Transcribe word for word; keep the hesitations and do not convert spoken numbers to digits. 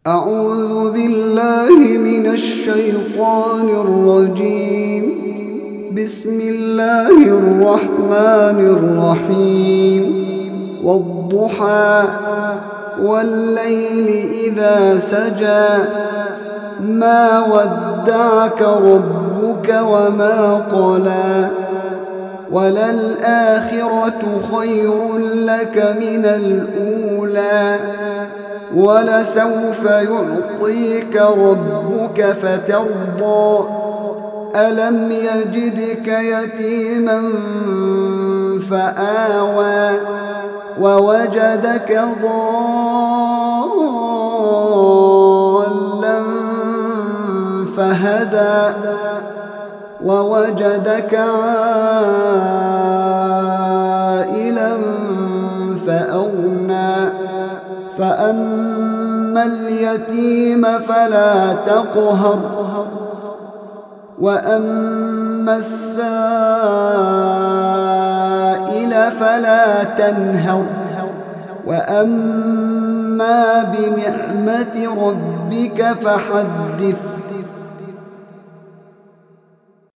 أعوذ بالله من الشيطان الرجيم. بسم الله الرحمن الرحيم. والضحى والليل إذا سجى ما ودعك ربك وما قلى وللآخرة خير لك من الأولى ولسوف يعطيك ربك فترضى ألم يجدك يتيما فآوى ووجدك ضالا فهدى ووجدك عائلا فأغنى فأما اليتيم فلا تقهر وأما السائل فلا تنهر وأما بنعمة ربك فحدث